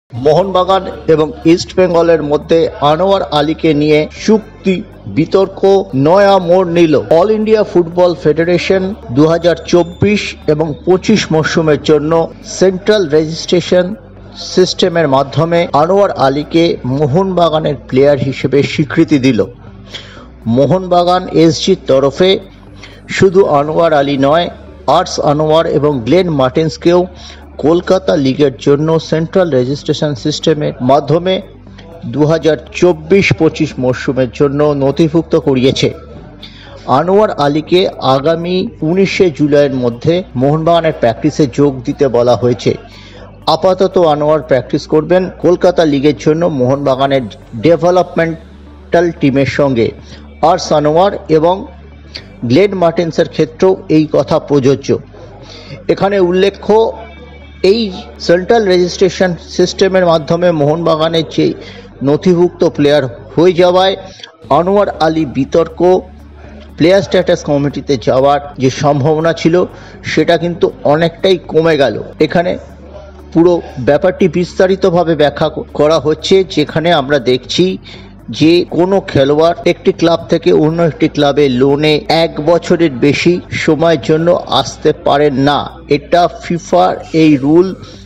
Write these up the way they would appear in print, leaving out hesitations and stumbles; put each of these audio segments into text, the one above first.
মোহনবাগান এবং ইস্ট বেঙ্গলের মধ্যে আনোয়ার আলীকে নিয়ে চুক্তি বিতর্ক নয়া মোড় নিল। অল ইন্ডিয়া ফুটবল ফেডারেশন 2024 এবং 25 মরশুমের জন্য সেন্ট্রাল রেজিস্ট্রেশন সিস্টেমের মাধ্যমে আনোয়ার আলীকে মোহনবাগানের প্লেয়ার হিসেবে স্বীকৃতি দিল। মোহনবাগান এসজির তরফে শুধু আনোয়ার আলী নয়, আর্টস আনোয়ার এবং গ্লেন মার্টিন্সকেও কলকাতা লিগের জন্য সেন্ট্রাল রেজিস্ট্রেশন সিস্টেমের মাধ্যমে 2024-25 মরশুমের জন্য নথিভুক্ত করিয়েছে। আনোয়ার আলীকে আগামী 19শে জুলাইয়ের মধ্যে মোহনবাগানের প্র্যাকটিসে যোগ দিতে বলা হয়েছে। আপাতত আনোয়ার প্র্যাকটিস করবেন কলকাতা লিগের জন্য মোহনবাগানের ডেভেলপমেন্টাল টিমের সঙ্গে। আর্টস আনোয়ার এবং গ্লেন মার্টিন্সের ক্ষেত্রেও এই কথা প্রযোজ্য। এখানে উল্লেখ্য, এই সেন্ট্রাল রেজিস্ট্রেশন সিস্টেমের মাধ্যমে মোহনবাগানের যে নথিভুক্ত প্লেয়ার হয়ে যাওয়ায় আনোয়ার আলী বিতর্ক প্লেয়ার স্ট্যাটাস কমিটিতে যাওয়ার যে সম্ভাবনা ছিল সেটা কিন্তু অনেকটাই কমে গেল। এখানে পুরো ব্যাপারটি বিস্তারিতভাবে ব্যাখ্যা করা হচ্ছে, যেখানে আমরা দেখছি যে কোনো খেলোয়াড় একটি ক্লাব থেকে অন্য একটি ক্লাবে লোনে 1 বছরের বেশি সময়ের জন্য আসতে পারেন না। এটা ফিফার এই রুল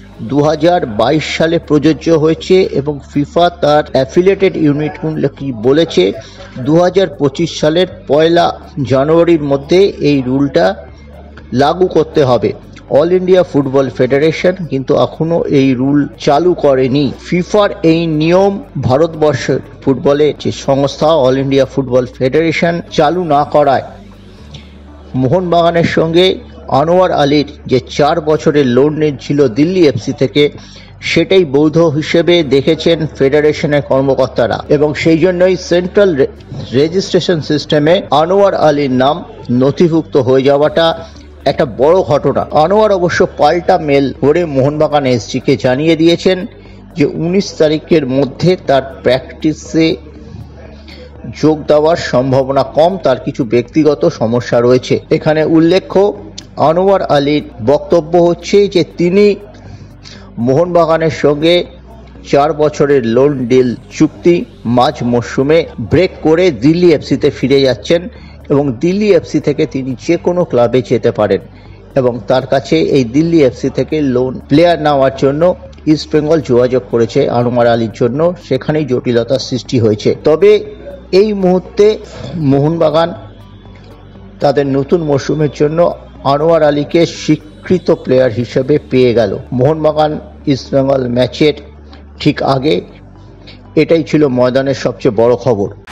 2022 সালে প্রযোজ্য হয়েছে এবং ফিফা তার অ্যাফিলিয়েটেড ইউনিটগুলোকে বলেছে 2025 সালের 1 জানুয়ারির মধ্যে এই রুলটা লাগু করতে হবে। অল ইন্ডিয়া ফুটবল ফেডারেশন কিন্তু এখনো এই রুল চালু করেনি। ফিফার এই নিয়ম ভারতবর্ষের ফুটবলের যে সংস্থা অল ইন্ডিয়া ফুটবল ফেডারেশন চালু না করায় মোহনবাগানের সঙ্গে আনোয়ার আলীর যে 4 বছরের লোন নিয়েছিল দিল্লি এফসি থেকে, সেটাই বৈধ হিসেবে দেখেছেন ফেডারেশনের কর্মকর্তারা এবং সেই জন্যই সেন্ট্রাল রেজিস্ট্রেশন সিস্টেমে আনোয়ার আলীর নাম নথিভুক্ত হয়ে যাওয়াটা একটা বড় ঘটনা। আনোয়ার অবশ্য পাল্টা মেল করে মোহনবাগান এসজিকে জানিয়ে দিয়েছেন যে 19 তারিখের মধ্যে তার প্র্যাকটিসে যোগ দেওয়ার সম্ভাবনা কম, তার কিছু ব্যক্তিগত সমস্যা রয়েছে। এখানে উল্লেখ্য, আনোয়ার আলীর বক্তব্য হচ্ছে যে তিনি মোহনবাগানের সঙ্গে 4 বছরের লোন ডিল চুক্তি মাঝ মরশুমে ব্রেক করে দিল্লি এফসিতে ফিরে যাচ্ছেন এবং দিল্লি এফসি থেকে তিনি যে কোনো ক্লাবে যেতে পারেন এবং তার কাছে এই দিল্লি এফসি থেকে লোন প্লেয়ার নেওয়ার জন্য ইস্ট বেঙ্গল যোগাযোগ করেছে আনোয়ার আলীর জন্য। সেখানেই জটিলতার সৃষ্টি হয়েছে। তবে এই মুহূর্তে মোহনবাগান তাদের নতুন মরশুমের জন্য আনোয়ার আলীকে স্বীকৃত প্লেয়ার হিসেবে পেয়ে গেল। মোহনবাগান ইস্ট বেঙ্গল ম্যাচের ঠিক আগে এটাই ছিল ময়দানের সবচেয়ে বড় খবর।